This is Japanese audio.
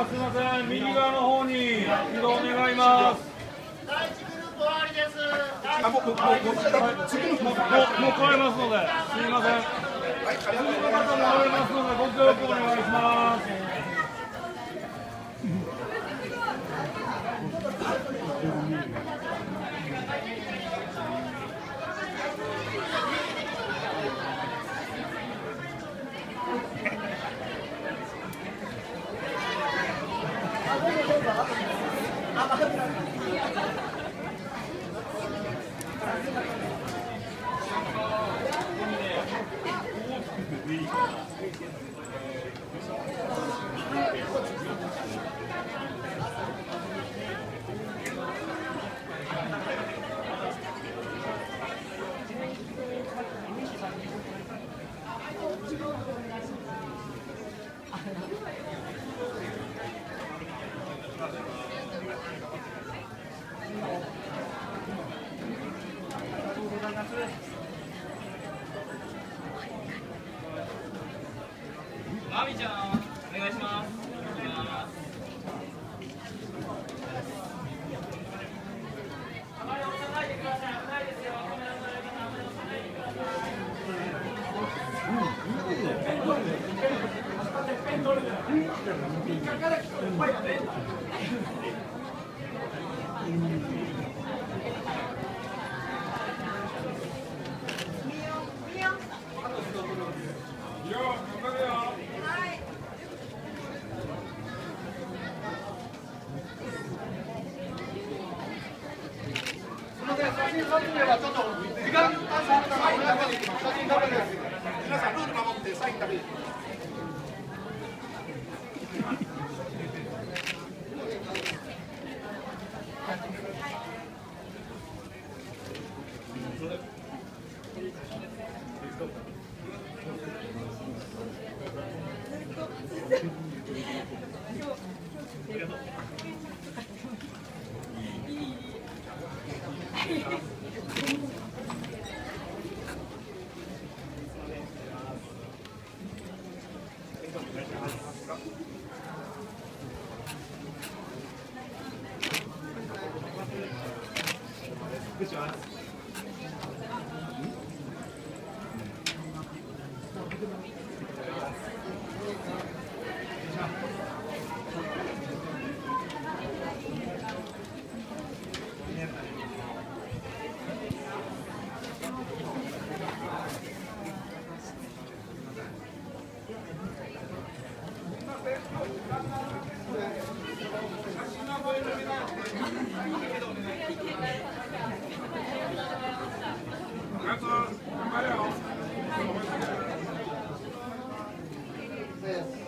すみません、右側の方に移動願います。 第一グループ終わりです。 もう変えますので、すみません。次の方戻りますので、ご協力お願いします。 マミちゃん、お願いします。あまり押さないでください。危ないですよ。カメラのやり方、あまり押さないでくださ写真撮影はちょっと時間短縮のために写真撮影です。皆さんルール守ってサインだけ。 頑張れよ。